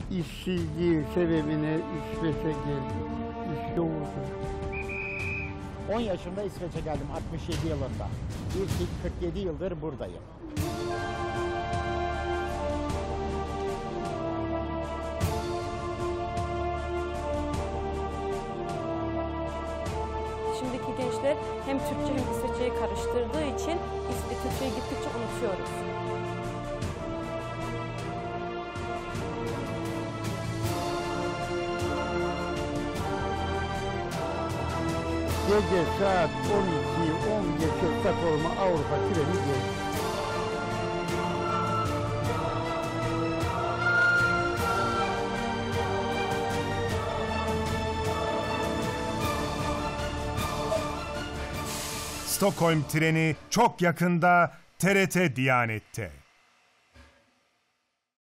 İşsizliğin sebebine İsveç'e geldim. İş yoktu. 10 yaşında İsveç'e geldim 67 yılında. İlk 47 yıldır buradayım. Şimdiki gençler hem Türkçe hem İsveççeyi karıştırdığı için Türkçeyi gittikçe unutuyoruz. Gece saat 12'yi 10 geçe Stockholm'a Avrupa treni geldi. Stockholm treni çok yakında TRT Diyanet'te.